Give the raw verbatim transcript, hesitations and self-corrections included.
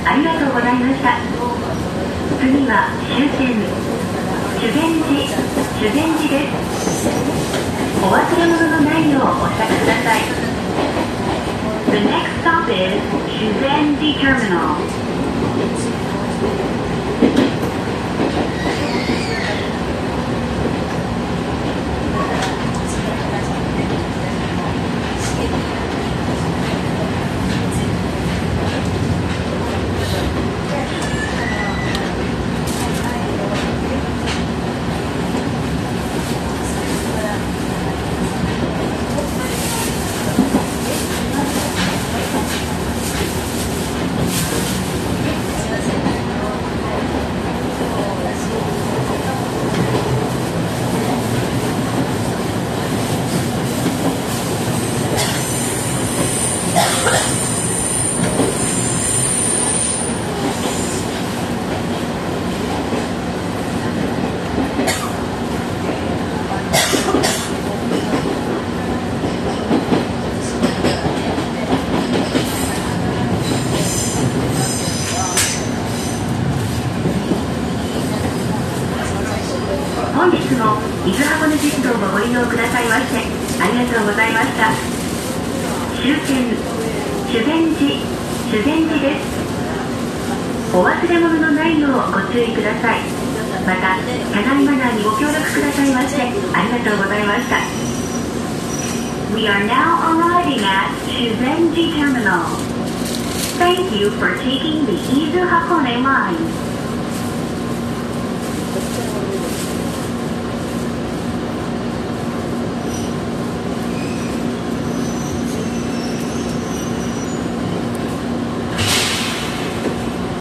ありがとうございました。次は終点修善寺修善寺です。お忘れ物のないようお支度ください。 The next stop is Shuzenji Terminal. 本日も伊豆箱根鉄道をご利用くださいましてありがとうございました。終点修善寺修善寺です。お忘れ物のないようご注意ください。また車内マナーにご協力くださいましてありがとうございました。 We are now arriving at Shuzenji Terminal. Thank you for taking the伊豆Hakone line.